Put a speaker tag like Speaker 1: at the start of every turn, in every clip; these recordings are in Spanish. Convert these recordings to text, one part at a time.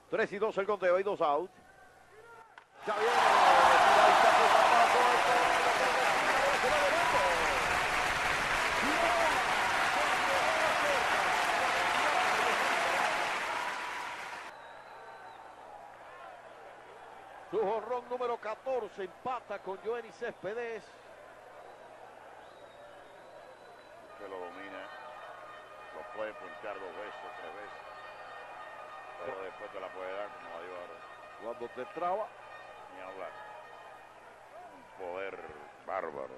Speaker 1: 3-2 el conteo, hay 2 out. Ya viene. Su jonrón número 14 empata con Yoenis Céspedes.
Speaker 2: Que lo domina, lo puede ponchar 2 veces, 3 veces, pero después te la puede dar como la dio ahora.
Speaker 1: Cuando te traba,
Speaker 2: Ni hablar. Un poder bárbaro.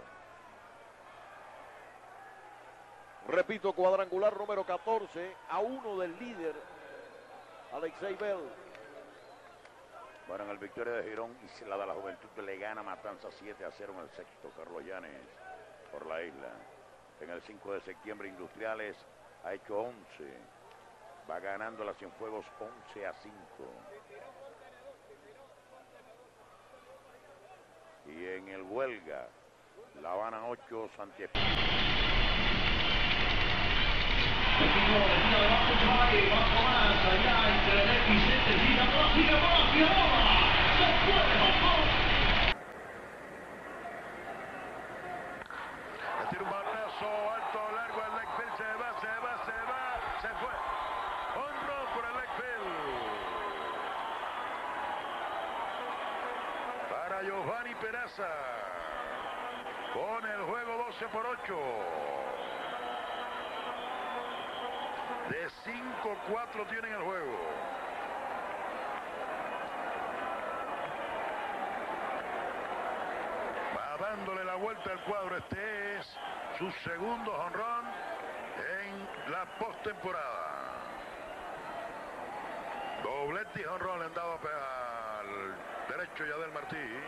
Speaker 1: repito, cuadrangular número 14 a 1 del líder, Alexei Bell.
Speaker 2: Bueno, en el victoria de Girón y la de la Juventud le gana Matanza 7-0 en el sexto. Carlos Llanes por la isla. En el 5 de septiembre Industriales ha hecho 11. Va ganando la Cienfuegos 11-5. Y en el Huelga, La Habana 8, Santiago.
Speaker 3: Tira un balonazo alto, largo, el leg field, se va, se fue. Honrón por el leg field. Para Giovanni Peraza. Con el juego 12-8. De 5-4 tienen el juego. Va dándole la vuelta al cuadro. Este es su segundo jonrón en la postemporada. Doblete y jonrón le han dado al derecho Yadiel Martí.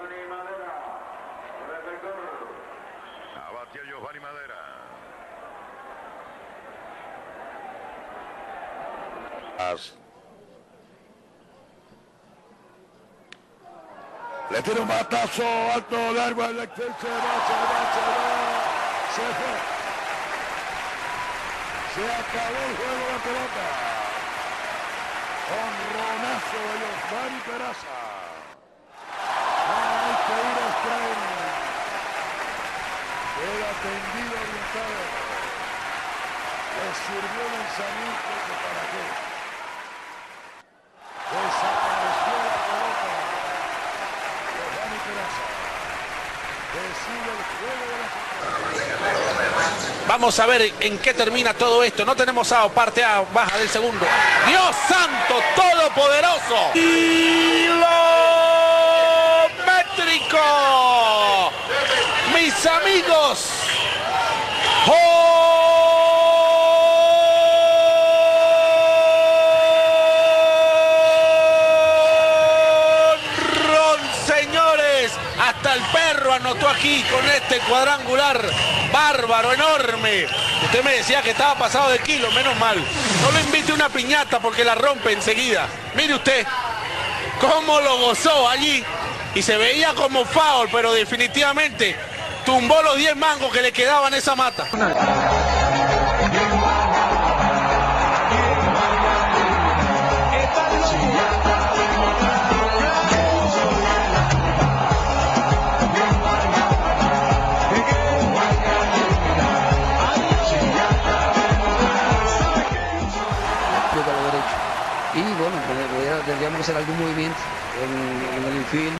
Speaker 3: Abatió Giovanni Madera. Le tira un batazo alto, largo, el leg field, se va. Se fue. Se acabó el juego de pelota. Honronazo de Giovanni Peraza. Hay que ir a extraer. Queda tendido orientado. Le sirvió el lanzamiento que para qué. Desapareció la pelota. Giovanni Peraza decide el juego de la...
Speaker 4: Vamos a ver en qué termina todo esto. No tenemos out, parte A, baja del segundo. Dios santo, todopoderoso. Kilométrico. Mis amigos. Hasta el perro anotó aquí con este cuadrangular bárbaro, enorme. Usted me decía que estaba pasado de kilo, menos mal. No lo invite a una piñata porque la rompe enseguida. Mire usted cómo lo gozó allí y se veía como foul, pero definitivamente tumbó los 10 mangos que le quedaban a esa mata.
Speaker 5: Y bueno, tendríamos que hacer algún movimiento en el infield.